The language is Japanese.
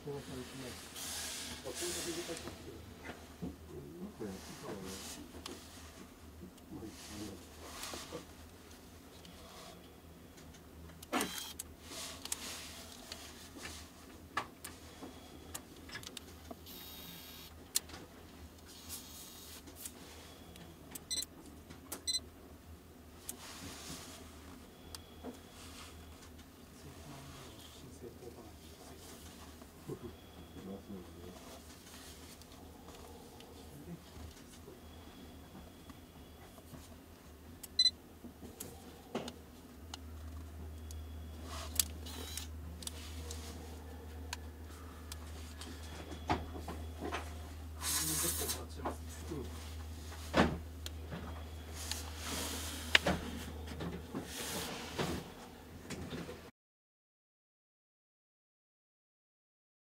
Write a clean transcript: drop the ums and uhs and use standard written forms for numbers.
こうされてない。あ、こんな短いかもしれない。なんかやってたわね。